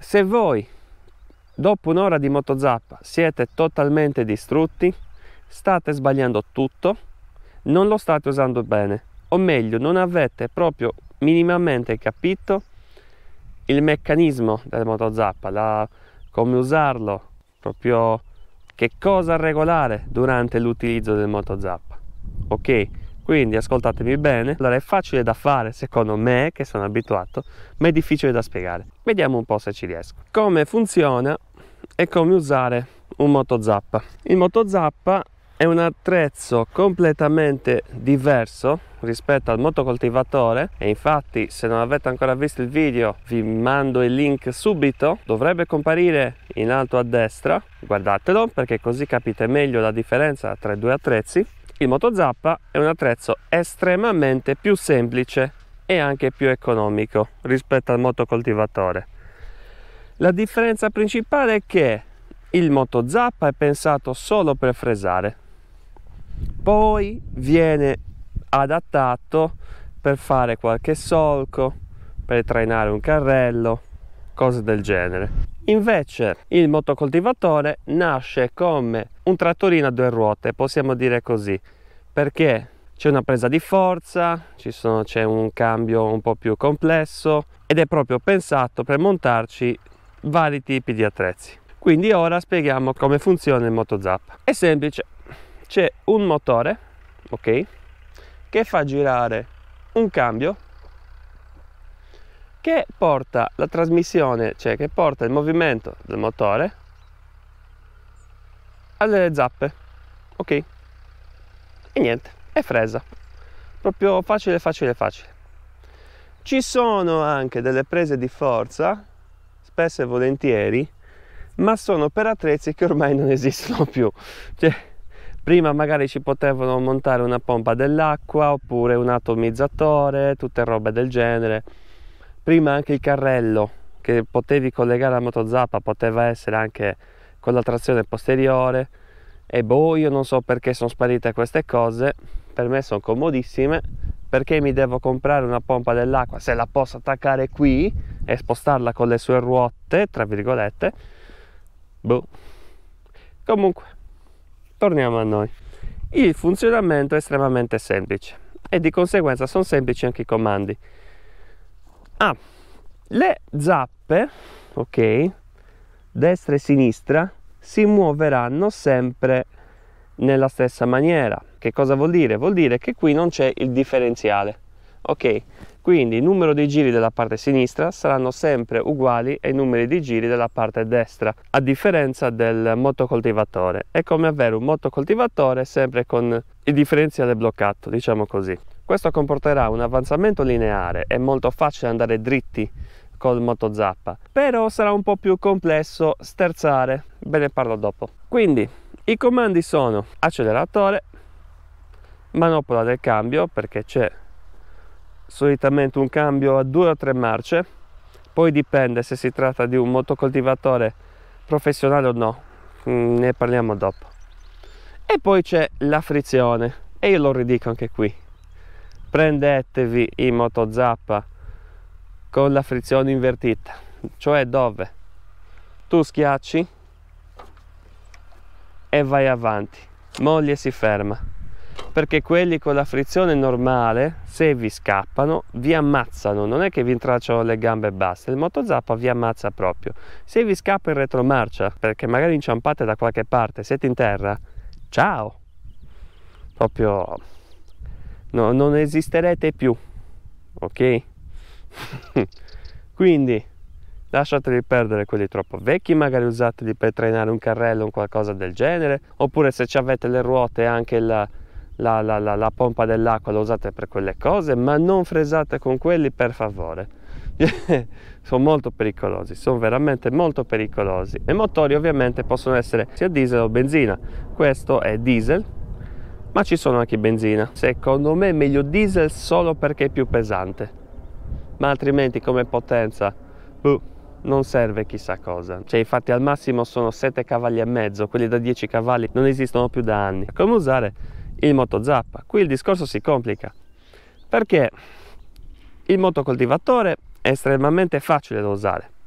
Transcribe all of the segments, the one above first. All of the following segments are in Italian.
Se voi dopo un'ora di motozappa siete totalmente distrutti, state sbagliando tutto, non lo state usando bene, o meglio, non avete proprio minimamente capito il meccanismo del motozappa, come usarlo, proprio che cosa regolare durante l'utilizzo del motozappa. Ok? Quindi ascoltatemi bene. Allora, è facile da fare secondo me, che sono abituato, ma è difficile da spiegare. Vediamo un po' se ci riesco. Come funziona e come usare un motozappa. Il motozappa è un attrezzo completamente diverso rispetto al motocoltivatore, e infatti se non avete ancora visto il video vi mando il link subito, dovrebbe comparire in alto a destra, guardatelo perché così capite meglio la differenza tra i due attrezzi. Il motozappa è un attrezzo estremamente più semplice e anche più economico rispetto al motocoltivatore. La differenza principale è che il motozappa è pensato solo per fresare, poi viene adattato per fare qualche solco, per trainare un carrello, cose del genere. Invece il motocoltivatore nasce come un trattorino a due ruote, possiamo dire così, perché c'è una presa di forza, c'è un cambio un po' più complesso ed è proprio pensato per montarci vari tipi di attrezzi. Quindi ora spieghiamo come funziona il motozappa. È semplice, c'è un motore, ok, che fa girare un cambio che porta la trasmissione, cioè che porta il movimento del motore alle zappe, ok? E niente, è fresa, proprio facile facile facile. Ci sono anche delle prese di forza, spesso e volentieri, ma sono per attrezzi che ormai non esistono più. Cioè, prima magari ci potevano montare una pompa dell'acqua oppure un atomizzatore, tutte robe del genere. Prima anche il carrello che potevi collegare alla motozappa poteva essere anche con la trazione posteriore, e boh, io non so perché sono sparite queste cose. Per me sono comodissime, perché mi devo comprare una pompa dell'acqua se la posso attaccare qui e spostarla con le sue ruote, tra virgolette. Boh. Comunque, torniamo a noi. Il funzionamento è estremamente semplice e di conseguenza sono semplici anche i comandi. Le zappe, ok, destra e sinistra, si muoveranno sempre nella stessa maniera. Che cosa vuol dire? Vuol dire che qui non c'è il differenziale, ok? Quindi il numero di giri della parte sinistra saranno sempre uguali ai numeri di giri della parte destra, a differenza del motocoltivatore. È come avere un motocoltivatore sempre con il differenziale bloccato, diciamo così. Questo comporterà un avanzamento lineare, è molto facile andare dritti col motozappa, però sarà un po' più complesso sterzare, ve ne parlo dopo. Quindi i comandi sono acceleratore, manopola del cambio, perché c'è solitamente un cambio a 2 o 3 marce, poi dipende se si tratta di un motocoltivatore professionale o no, ne parliamo dopo. E poi c'è la frizione, e io lo ridico anche qui. Prendetevi il motozappa con la frizione invertita, cioè dove tu schiacci e vai avanti, molli e si ferma, perché quelli con la frizione normale, se vi scappano, vi ammazzano, non è che vi intralciano le gambe e basta, il motozappa vi ammazza proprio. Se vi scappa in retromarcia, perché magari inciampate da qualche parte, siete in terra, ciao, proprio no, non esisterete più, ok? Quindi lasciateli perdere quelli troppo vecchi, magari usateli per trainare un carrello o qualcosa del genere, oppure se ci avete le ruote e anche la pompa dell'acqua la usate per quelle cose, ma non fresate con quelli, per favore. Sono molto pericolosi, sono veramente molto pericolosi. E i motori ovviamente possono essere sia diesel o benzina. Questo è diesel, ma ci sono anche benzina. Secondo me è meglio diesel solo perché è più pesante, ma altrimenti come potenza non serve chissà cosa. Cioè, infatti al massimo sono 7 cavalli e mezzo, quelli da 10 cavalli non esistono più da anni. Come usare il motozappa? Qui il discorso si complica, perché il motocoltivatore è estremamente facile da usare,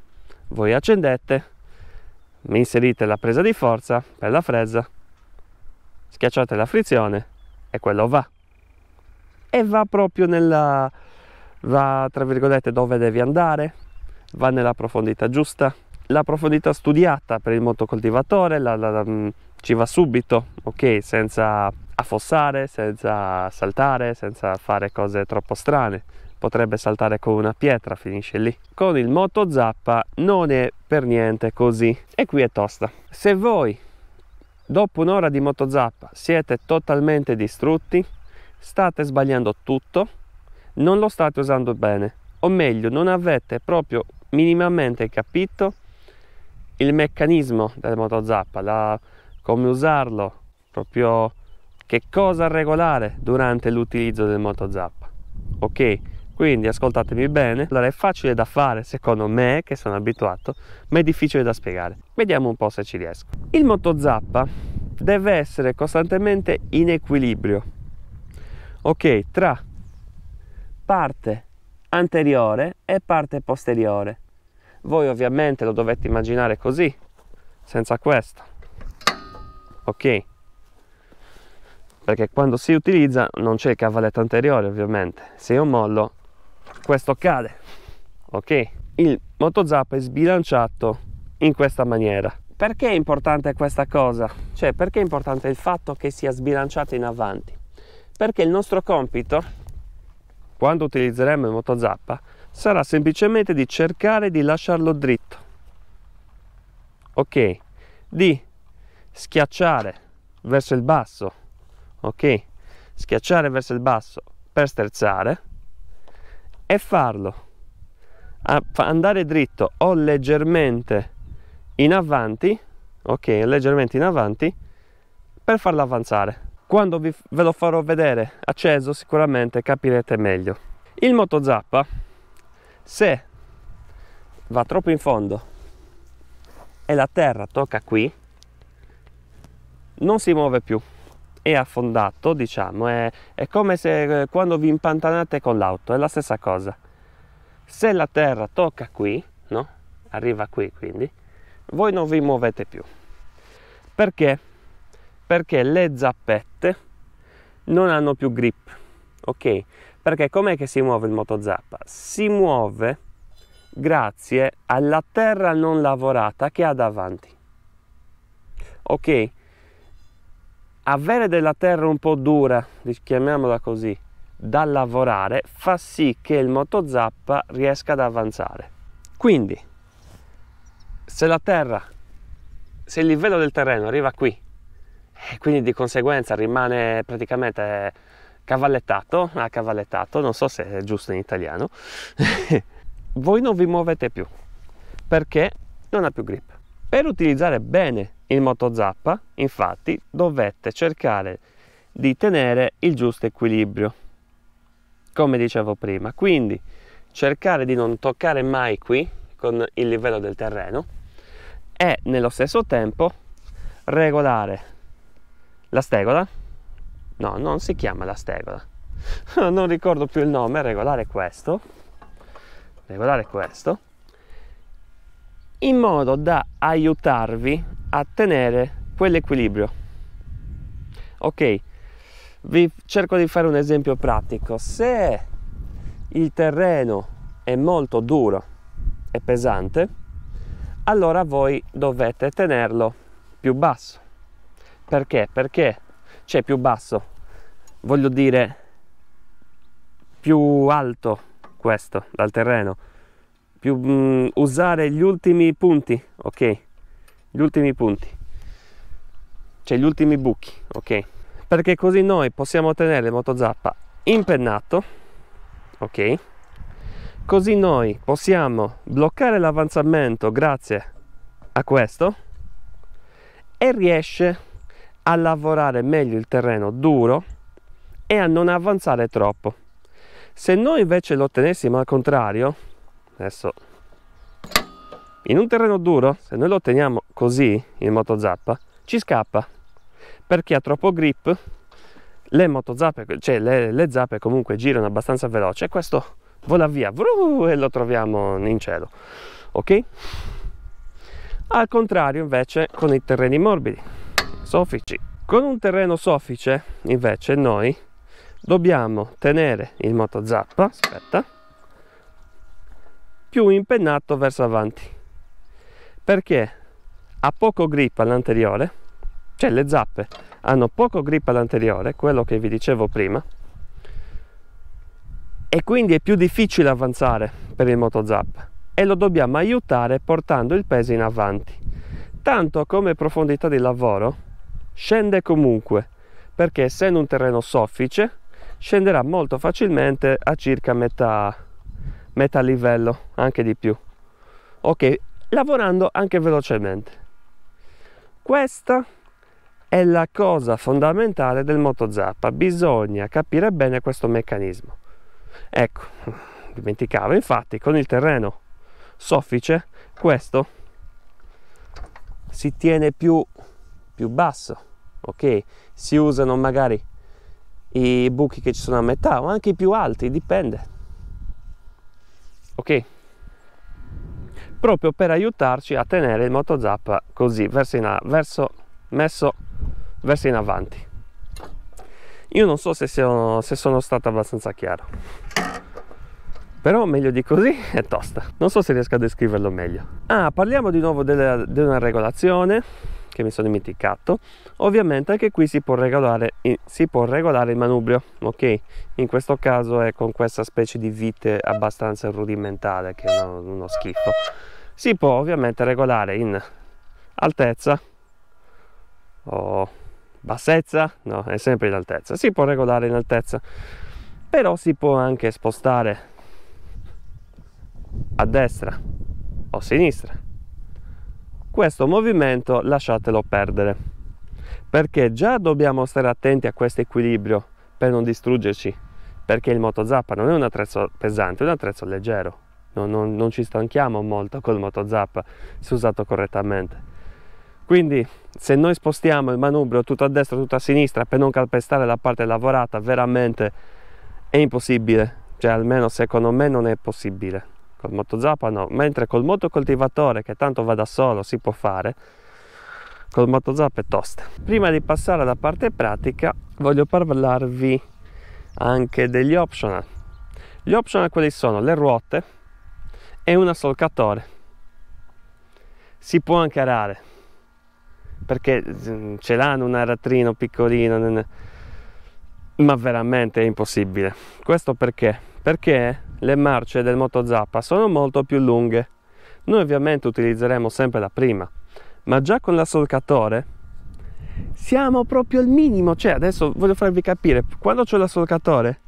voi accendete, mi inserite la presa di forza per la frezza, schiacciate la frizione e quello va. E va proprio va tra virgolette dove devi andare, va nella profondità giusta, la profondità studiata per il motocoltivatore, ci va subito, ok, senza affossare, senza saltare, senza fare cose troppo strane. Potrebbe saltare con una pietra, finisce lì. Con il motozappa non è per niente così, e qui è tosta. Se voi dopo un'ora di motozappa siete totalmente distrutti, state sbagliando tutto, non lo state usando bene, o meglio non avete proprio minimamente capito il meccanismo del motozappa, come usarlo, proprio che cosa regolare durante l'utilizzo del motozappa. Ok, quindi ascoltatemi bene. Allora, è facile da fare secondo me, che sono abituato, ma è difficile da spiegare. Vediamo un po' se ci riesco. Il motozappa deve essere costantemente in equilibrio, ok, tra parte anteriore e parte posteriore. Voi ovviamente lo dovete immaginare così, senza questo, ok? Perché quando si utilizza non c'è il cavalletto anteriore, ovviamente. Se io mollo, questo cade, ok? Il motozappa è sbilanciato in questa maniera. Perché è importante questa cosa? Cioè, perché è importante il fatto che sia sbilanciato in avanti? Perché il nostro compito, quando utilizzeremo il motozappa, sarà semplicemente di cercare di lasciarlo dritto, ok? Di schiacciare verso il basso, ok? Schiacciare verso il basso per sterzare e farlo andare dritto o leggermente in avanti, ok? Leggermente in avanti per farlo avanzare. Quando ve lo farò vedere acceso, sicuramente capirete meglio. Il motozappa, se va troppo in fondo e la terra tocca qui, non si muove più, è affondato, diciamo, è come se quando vi impantanate con l'auto, è la stessa cosa. Se la terra tocca qui, no? Arriva qui, quindi voi non vi muovete più. Perché? Perché le zappette non hanno più grip, ok? Perché com'è che si muove il motozappa? Si muove grazie alla terra non lavorata che ha davanti, ok? Avere della terra un po' dura, chiamiamola così, da lavorare, fa sì che il motozappa riesca ad avanzare. Quindi, se il livello del terreno arriva qui, e quindi di conseguenza rimane praticamente cavallettato, non so se è giusto in italiano, voi non vi muovete più, perché non ha più grip. Per utilizzare bene il motozappa, infatti, dovete cercare di tenere il giusto equilibrio, come dicevo prima. Quindi cercare di non toccare mai qui con il livello del terreno e nello stesso tempo regolare la stegola. No, non si chiama la stegola, non ricordo più il nome. Regolare questo in modo da aiutarvi a tenere quell'equilibrio, ok? Vi cerco di fare un esempio pratico. Se il terreno è molto duro e pesante, allora voi dovete tenerlo più basso. Perché? Perché c'è più basso, voglio dire più alto questo dal terreno, più usare gli ultimi punti, ok? Gli ultimi punti, cioè gli ultimi buchi, ok? Perché così noi possiamo tenere il motozappa impennato, ok? Così noi possiamo bloccare l'avanzamento grazie a questo e riesce a lavorare meglio il terreno duro e a non avanzare troppo. Se noi invece lo tenessimo al contrario, adesso in un terreno duro, se noi lo teniamo così il motozappa, ci scappa perché ha troppo grip. Le motozappe, cioè le zappe comunque girano abbastanza veloce e questo vola via e lo troviamo in cielo, ok? Al contrario invece con i terreni morbidi, soffici. Con un terreno soffice invece noi dobbiamo tenere il motozappa, aspetta, più impennato verso avanti, perché ha poco grip all'anteriore, cioè le zappe hanno poco grip all'anteriore, quello che vi dicevo prima, e quindi è più difficile avanzare per il motozappa e lo dobbiamo aiutare portando il peso in avanti. Tanto come profondità di lavoro scende comunque, perché essendo un terreno soffice scenderà molto facilmente a circa metà livello, anche di più. Ok, lavorando anche velocemente. Questa è la cosa fondamentale del motozappa, bisogna capire bene questo meccanismo. Ecco, dimenticavo, infatti con il terreno soffice questo si tiene più basso, ok? Si usano magari i buchi che ci sono a metà o anche i più alti, dipende, ok? Proprio per aiutarci a tenere il motozappa così, messo verso in avanti. Io non so se sono stato abbastanza chiaro, però meglio di così è tosta. Non so se riesco a descriverlo meglio. Parliamo di nuovo di una regolazione che mi sono dimenticato. Ovviamente anche qui si può regolare il manubrio, ok? In questo caso è con questa specie di vite abbastanza rudimentale che è uno schifo. Si può ovviamente regolare in altezza o bassezza, no, è sempre in altezza. Si può regolare in altezza, però si può anche spostare a destra o a sinistra. Questo movimento lasciatelo perdere, perché già dobbiamo stare attenti a questo equilibrio per non distruggerci, perché il motozappa non è un attrezzo pesante, è un attrezzo leggero. Non ci stanchiamo molto col motozappa se usato correttamente. Quindi se noi spostiamo il manubrio tutto a destra, tutto a sinistra per non calpestare la parte lavorata, veramente è impossibile, cioè almeno secondo me non è possibile. Col motozappa no, mentre col motocoltivatore, che tanto va da solo, si può fare, col motozappa è tosta. Prima di passare alla parte pratica voglio parlarvi anche degli optional. Gli optional quali sono? Le ruote e un assolcatore. Si può anche arare, perché ce l'hanno un aratrino piccolino, ma veramente è impossibile. Questo perché? Perché le marce del motozappa sono molto più lunghe. Noi ovviamente utilizzeremo sempre la prima, ma già con l'assolcatore siamo proprio al minimo. Cioè adesso voglio farvi capire, quando c'ho l'assolcatore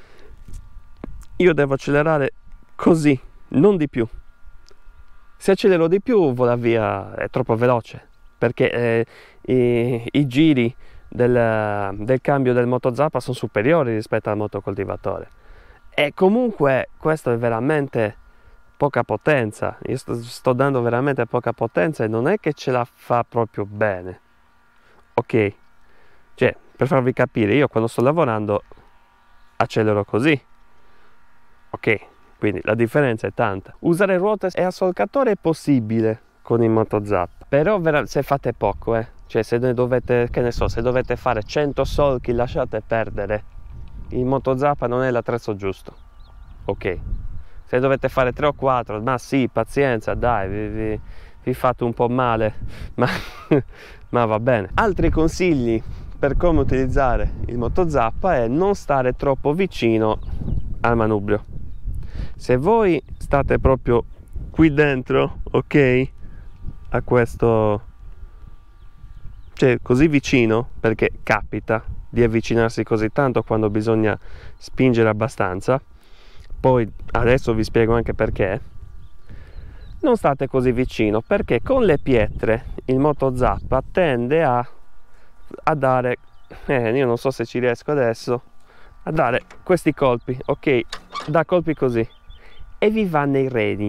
io devo accelerare così, non di più. Se accelero di più vola via, è troppo veloce, perché i giri del cambio del motozappa sono superiori rispetto al motocoltivatore. E comunque questo è veramente poca potenza. Io sto dando veramente poca potenza e non è che ce la fa proprio bene, ok? Cioè, per farvi capire, io quando sto lavorando accelero così, ok? Quindi la differenza è tanta. Usare ruote e assolcatore è possibile con il motozappa, però se fate poco, cioè se ne dovete, che ne so, se dovete fare 100 solchi, lasciate perdere. Il motozappa non è l'attrezzo giusto, ok? Se dovete fare 3 o 4, ma sì, pazienza, dai, vi fate un po' male, ma va bene. Altri consigli per come utilizzare il motozappa è non stare troppo vicino al manubrio. Se voi state proprio qui dentro, ok, a questo, cioè così vicino, perché capita di avvicinarsi così tanto quando bisogna spingere abbastanza, poi adesso vi spiego anche perché. Non state così vicino, perché con le pietre il motozappa tende a dare, io non so se ci riesco adesso, a dare questi colpi, ok, da colpi così, e vi va nei reni,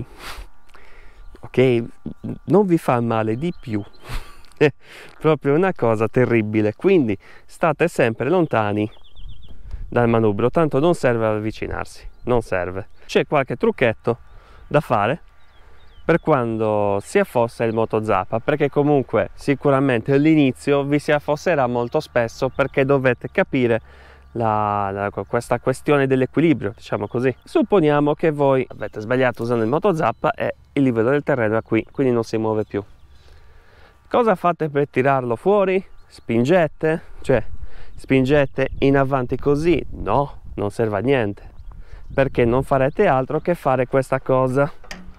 ok, non vi fa male di più. È proprio una cosa terribile, quindi state sempre lontani dal manubrio, tanto non serve avvicinarsi, non serve. C'è qualche trucchetto da fare per quando si affossa il motozappa, perché comunque sicuramente all'inizio vi si affosserà molto spesso, perché dovete capire questa questione dell'equilibrio, diciamo così. Supponiamo che voi avete sbagliato usando il motozappa e il livello del terreno è qui, quindi non si muove più. Cosa fate per tirarlo fuori? Spingete? Cioè, spingete in avanti così? No, non serve a niente, perché non farete altro che fare questa cosa.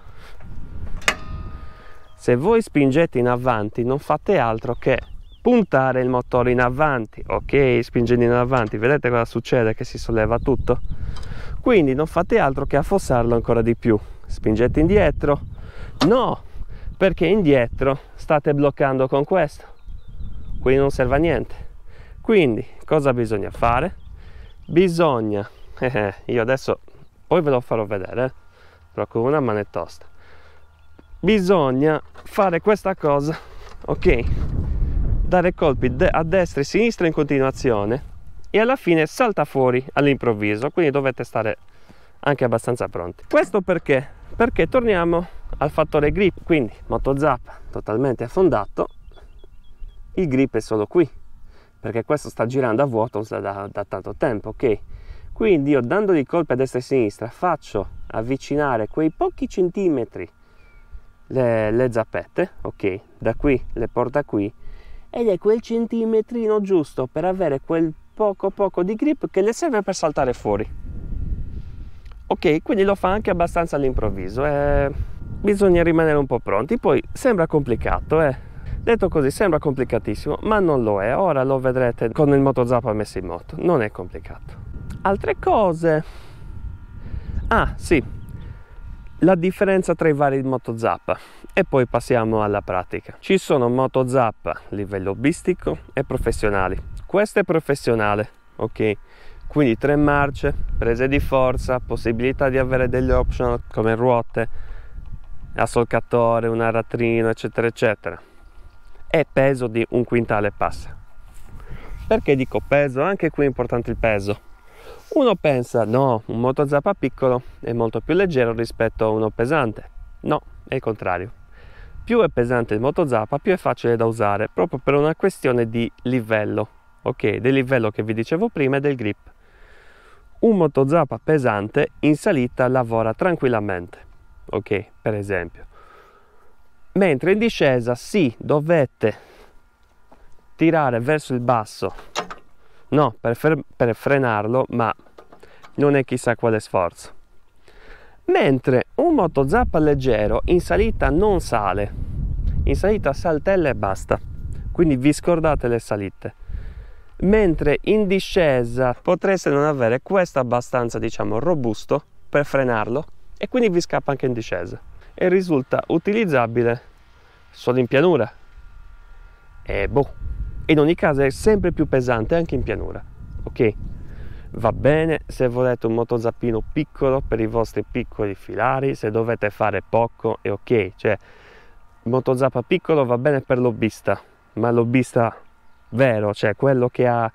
Se voi spingete in avanti non fate altro che puntare il motore in avanti, ok? Spingendo in avanti, vedete cosa succede? Che si solleva tutto. Quindi non fate altro che affossarlo ancora di più. Spingete indietro? No, perché indietro state bloccando con questo, quindi non serve a niente. Quindi cosa bisogna fare? Bisogna, io adesso poi ve lo farò vedere, però con una mano è tosta. Bisogna fare questa cosa, ok? Dare colpi a destra e a sinistra in continuazione e alla fine salta fuori all'improvviso, quindi dovete stare anche abbastanza pronti. Questo perché? Perché torniamo al fattore grip, quindi motozappa totalmente affondato, il grip è solo qui, perché questo sta girando a vuoto da tanto tempo, ok? Quindi io dandogli colpi a destra e a sinistra faccio avvicinare quei pochi centimetri le zappette, ok? Da qui le porta qui ed è quel centimetrino giusto per avere quel poco di grip che le serve per saltare fuori, ok? Quindi lo fa anche abbastanza all'improvviso, bisogna rimanere un po' pronti. Poi sembra complicato, detto così sembra complicatissimo, ma non lo è. Ora lo vedrete con il motozappa messo in moto, non è complicato. Altre cose, sì, la differenza tra i vari motozappa e poi passiamo alla pratica. Ci sono motozappa livello hobbistico e professionali. Questo è professionale, ok? Quindi 3 marce, prese di forza, possibilità di avere degli optional come ruote, assolcatore, un aratrino, eccetera eccetera, e peso di 1 quintale passa. Perché dico peso? Anche qui è importante il peso. Uno pensa, no, un motozappa piccolo è molto più leggero rispetto a uno pesante. No, è il contrario. Più è pesante il motozappa, più è facile da usare, proprio per una questione di livello, ok? Del livello che vi dicevo prima e del grip. Un motozappa pesante in salita lavora tranquillamente, ok? Per esempio. Mentre in discesa sì, dovete tirare verso il basso, no, per frenarlo, ma non è chissà quale sforzo. Mentre un motozappa leggero in salita non sale, in salita saltella e basta, quindi vi scordate le salite. Mentre in discesa potreste non avere questo abbastanza, diciamo, robusto per frenarlo e quindi vi scappa anche in discesa e risulta utilizzabile solo in pianura. E in ogni caso è sempre più pesante anche in pianura, ok? Va bene se volete un motozappino piccolo per i vostri piccoli filari, se dovete fare poco è ok, cioè il motozappa piccolo va bene per l'hobbista, ma l'hobbista vero, cioè quello che ha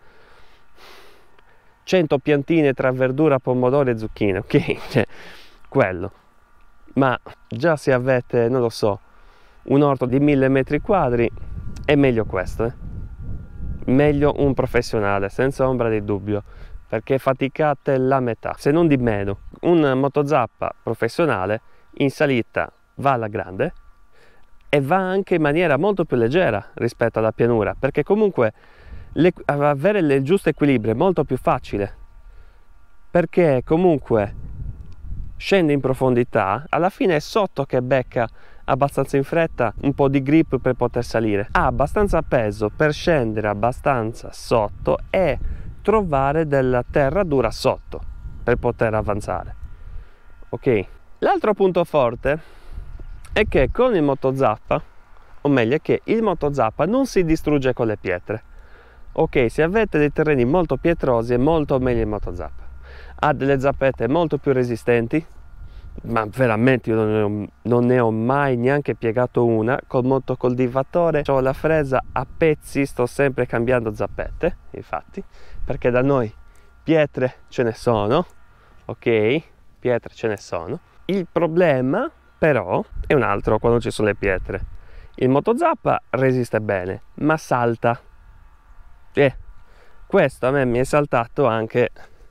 100 piantine tra verdura, pomodoro e zucchine, ok? Cioè, quello. Ma già se avete, non lo so, un orto di 1000 metri quadri, è meglio questo, meglio un professionale, senza ombra di dubbio, perché faticate la metà, se non di meno. Un motozappa professionale in salita va alla grande e va anche in maniera molto più leggera rispetto alla pianura, perché comunque avere il giusto equilibrio è molto più facile, perché comunque scende in profondità, alla fine è sotto che becca abbastanza in fretta un po' di grip per poter salire, ha abbastanza peso per scendere abbastanza sotto e trovare della terra dura sotto per poter avanzare, ok? L'altro punto forte è che con il motozappa, o meglio che il motozappa non si distrugge con le pietre, ok? Se avete dei terreni molto pietrosi è molto meglio il motozappa, ha delle zappette molto più resistenti, ma veramente io non ne ho mai neanche piegato una. Col motocoltivatore ho la fresa a pezzi, sto sempre cambiando zappette, infatti, perché da noi pietre ce ne sono, ok? Pietre ce ne sono. Il problema però è un altro quando ci sono le pietre. Il motozappa resiste bene, ma salta. Questo a me mi è saltato anche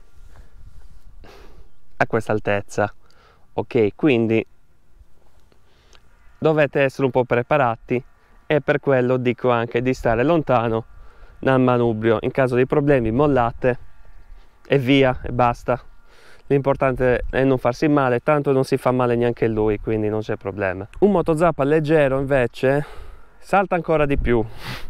a questa altezza. Ok, quindi dovete essere un po' preparati, e per quello dico anche di stare lontano dal manubrio. In caso di problemi mollate e via, e basta. L'importante è non farsi male, tanto non si fa male neanche lui, quindi non c'è problema. Un motozappa leggero invece salta ancora di più.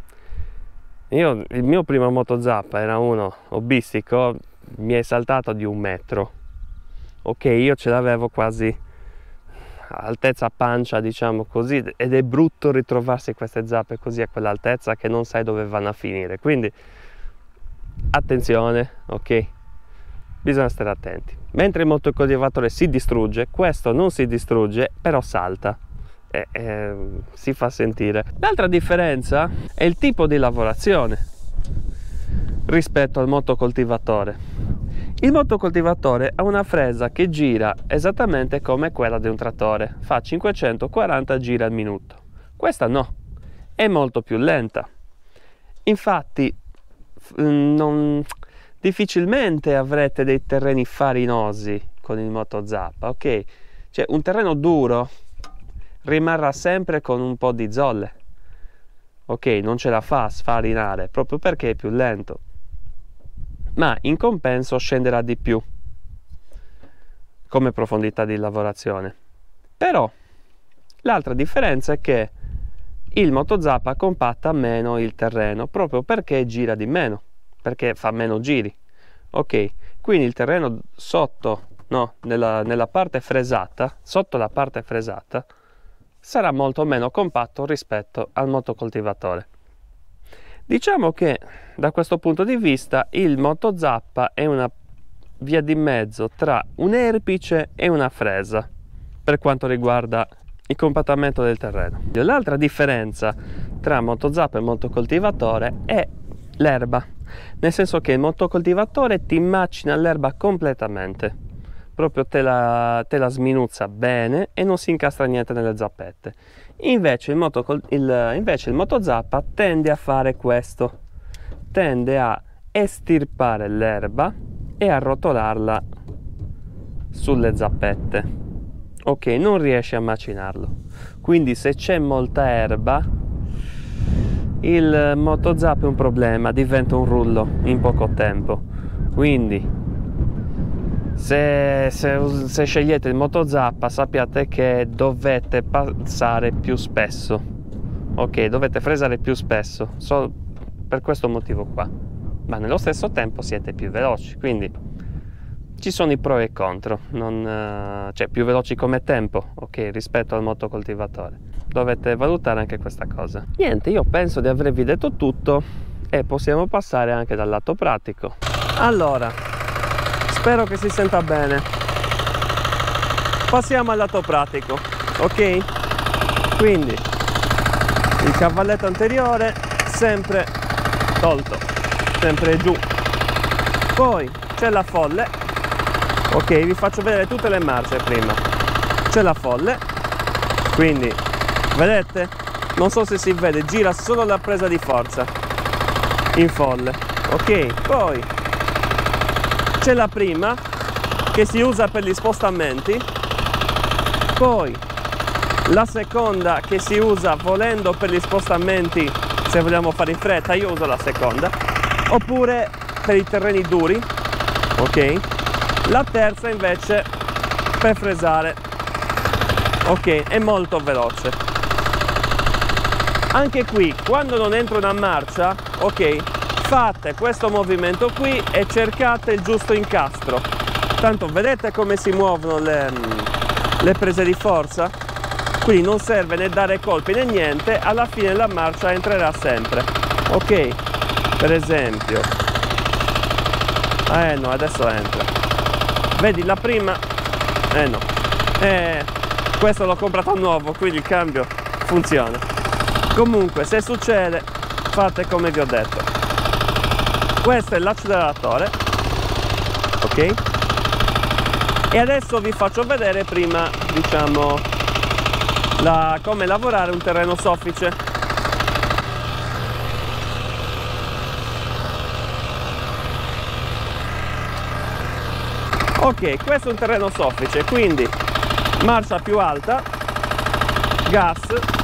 Il mio primo motozappa era uno hobbistico, mi è saltato di 1 metro. Ok, io ce l'avevo quasi altezza pancia, diciamo così, ed è brutto ritrovarsi queste zappe così a quell'altezza che non sai dove vanno a finire, quindi attenzione, ok, bisogna stare attenti. Mentre il motocoltivatore si distrugge, questo non si distrugge, però salta e si fa sentire. L'altra differenza è il tipo di lavorazione rispetto al motocoltivatore. Il motocoltivatore ha una fresa che gira esattamente come quella di un trattore, fa 540 giri al minuto. Questa no, è molto più lenta. Infatti difficilmente avrete dei terreni farinosi con il motozappa, ok? Cioè un terreno duro rimarrà sempre con un po' di zolle, ok? Non ce la fa a sfarinare proprio perché è più lento, ma in compenso scenderà di più come profondità di lavorazione. Però l'altra differenza è che il motozappa compatta meno il terreno proprio perché gira di meno, perché fa meno giri, ok? Quindi il terreno sotto, no, nella parte fresata, sotto la parte fresata, sarà molto meno compatto rispetto al motocoltivatore. Diciamo che da questo punto di vista il motozappa è una via di mezzo tra un erpice e una fresa per quanto riguarda il compattamento del terreno. L'altra differenza tra motozappa e motocoltivatore è l'erba, nel senso che il motocoltivatore ti macina l'erba completamente, proprio te la sminuzza bene e non si incastra niente nelle zappette. Invece il motozappa tende a fare questo, tende a estirpare l'erba e a rotolarla sulle zappette, ok? Non riesce a macinarlo, quindi se c'è molta erba il motozappa è un problema, diventa un rullo in poco tempo. Quindi se scegliete il motozappa sappiate che dovete passare più spesso, ok? Dovete fresare più spesso, solo per questo motivo qua, ma nello stesso tempo siete più veloci, quindi ci sono i pro e i contro, cioè più veloci come tempo, ok, rispetto al motocoltivatore. Dovete valutare anche questa cosa. Niente, io penso di avervi detto tutto e possiamo passare anche dal lato pratico. Allora, spero che si senta bene. Passiamo al lato pratico, ok? Quindi il cavalletto anteriore sempre tolto, sempre giù. Poi c'è la folle, ok? Vi faccio vedere tutte le marce prima. C'è la folle, quindi vedete? Non so se si vede, gira solo la presa di forza in folle, ok? Poi c'è la prima che si usa per gli spostamenti, poi la seconda che si usa volendo per gli spostamenti se vogliamo fare in fretta, io uso la seconda, oppure per i terreni duri, ok? La terza invece per fresare, ok? È molto veloce. Anche qui, quando non entra una marcia, ok, fate questo movimento qui e cercate il giusto incastro. Tanto vedete come si muovono le prese di forza? Quindi non serve né dare colpi né niente, alla fine la marcia entrerà sempre, ok? Per esempio, no, adesso entra. Vedi la prima? No. Questo l'ho comprato nuovo, quindi il cambio funziona. Comunque, se succede, fate come vi ho detto. Questo è l'acceleratore, ok? E adesso vi faccio vedere prima, diciamo, come lavorare un terreno soffice. Ok, questo è un terreno soffice, quindi marcia più alta, gas,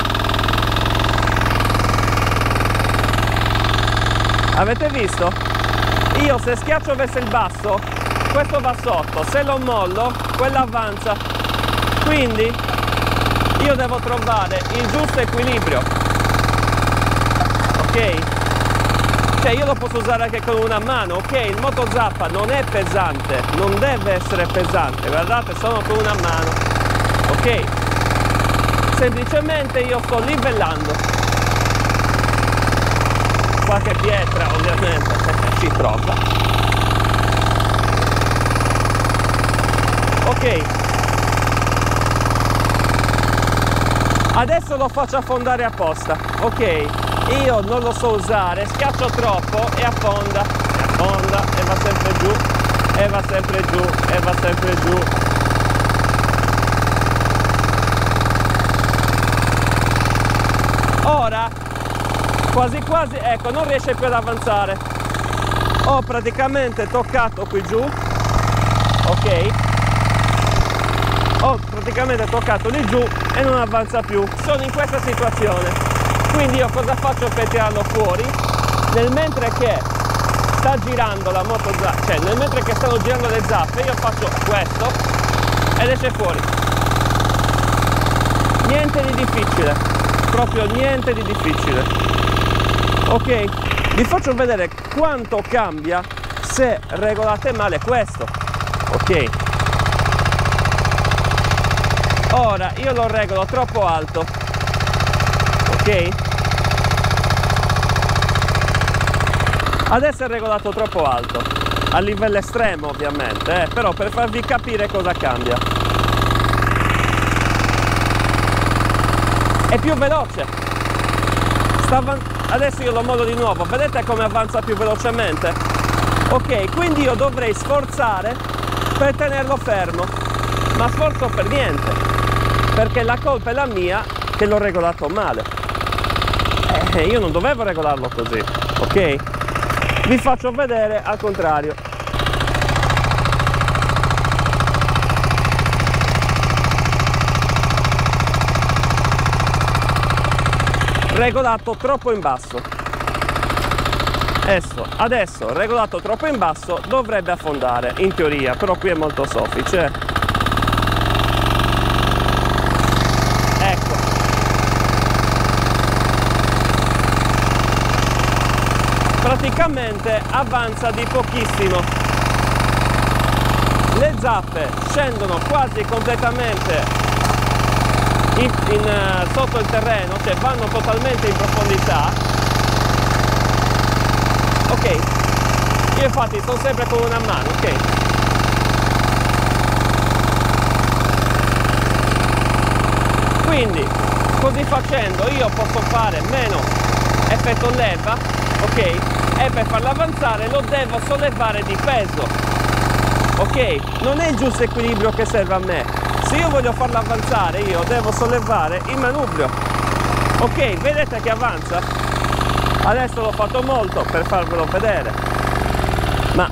avete visto? Io se schiaccio verso il basso, questo va sotto, se lo mollo, quello avanza, quindi io devo trovare il giusto equilibrio, ok? Cioè io lo posso usare anche con una mano, ok? Il motozappa non è pesante, non deve essere pesante, guardate, sono con una mano, ok? Semplicemente io sto livellando. Qualche pietra ovviamente si trova. Ok. Adesso lo faccio affondare apposta, ok? Io non lo so usare, schiaccio troppo e affonda, e va sempre giù, e va sempre giù, e va sempre giù. Ora, quasi quasi, ecco, non riesce più ad avanzare. Ho praticamente toccato qui giù, ok? Ho praticamente toccato lì giù e non avanza più. Sono in questa situazione. Quindi io cosa faccio per tirarlo fuori? Nel mentre che sta girando la motozappa, cioè nel mentre che stanno girando le zappe, io faccio questo ed esce fuori. Niente di difficile, proprio niente di difficile. Ok, vi faccio vedere quanto cambia se regolate male questo. Ok. Ora io lo regolo troppo alto. Ok? Adesso è regolato troppo alto, a livello estremo ovviamente, però per farvi capire cosa cambia. È più veloce. Adesso io lo mollo di nuovo, vedete come avanza più velocemente? Ok, quindi io dovrei sforzare per tenerlo fermo, ma sforzo per niente, perché la colpa è la mia che l'ho regolato male. Io non dovevo regolarlo così, ok? Vi faccio vedere al contrario. Regolato troppo in basso. Adesso regolato troppo in basso dovrebbe affondare, in teoria, però qui è molto soffice. Praticamente avanza di pochissimo, le zappe scendono quasi completamente sotto il terreno, cioè vanno totalmente in profondità. Ok, io infatti sono sempre con una mano, ok? Quindi così facendo io posso fare meno effetto leva, ok? E per farlo avanzare lo devo sollevare di peso, ok? Non è il giusto equilibrio che serve a me. Se io voglio farlo avanzare io devo sollevare il manubrio, ok? Vedete che avanza? Adesso l'ho fatto molto per farvelo vedere, ma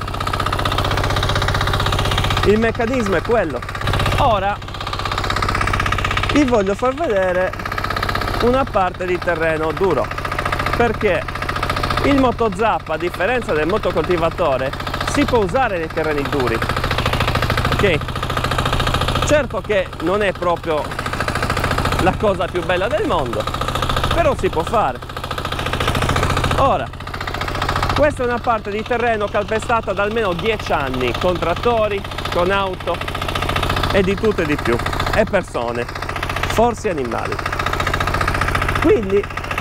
il meccanismo è quello. Ora vi voglio far vedere una parte di terreno duro, perché il motozappa, a differenza del motocoltivatore, si può usare nei terreni duri, ok? Certo che non è proprio la cosa più bella del mondo, però si può fare. Ora, questa è una parte di terreno calpestata da almeno 10 anni, con trattori, con auto e di tutto e di più, e persone, forse animali. Quindi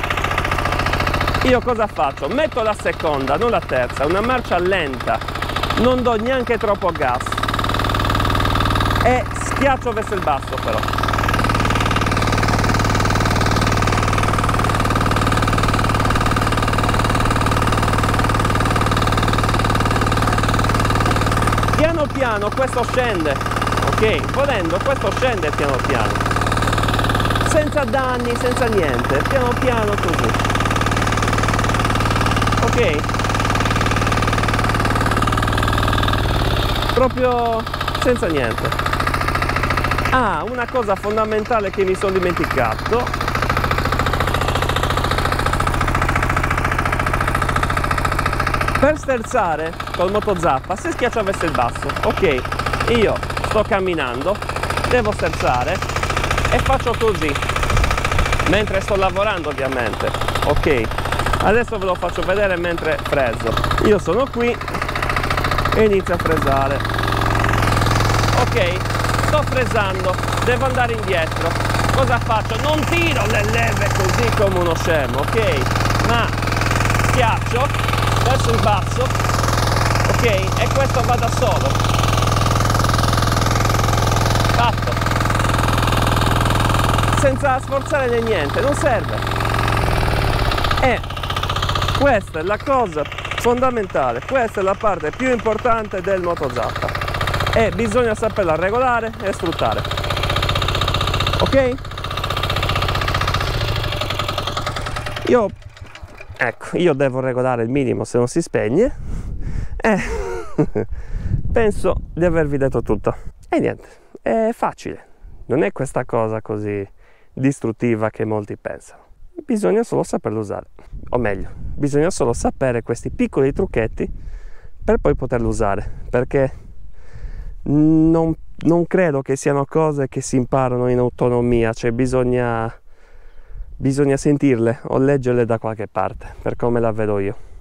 io cosa faccio? Metto la seconda, non la terza, una marcia lenta, non do neanche troppo gas e schiaccio verso il basso però. Piano piano questo scende, ok? Volendo questo scende piano piano. senza danni, senza niente, piano piano così, ok? Proprio senza niente. Ah, una cosa fondamentale che mi sono dimenticato: per sterzare col motozappa si schiaccia verso il basso, ok? Io sto camminando, devo sterzare e faccio così mentre sto lavorando, ovviamente, ok? Adesso ve lo faccio vedere mentre freso. Io sono qui e inizio a fresare, ok? Sto fresando, devo andare indietro. Cosa faccio? Non tiro le leve così come uno scemo, ok? Ma schiaccio verso il basso, ok? E questo va da solo. Fatto. Senza sforzare né niente, non serve. E questa è la cosa fondamentale, questa è la parte più importante del motozappa, e bisogna saperla regolare e sfruttare, ok? Io devo regolare il minimo, se non si spegne, e penso di avervi detto tutto. E niente, è facile, non è questa cosa così distruttiva che molti pensano. Bisogna solo saperlo usare, o meglio, bisogna solo sapere questi piccoli trucchetti per poi poterlo usare, perché non credo che siano cose che si imparano in autonomia, cioè bisogna sentirle o leggerle da qualche parte, per come la vedo io.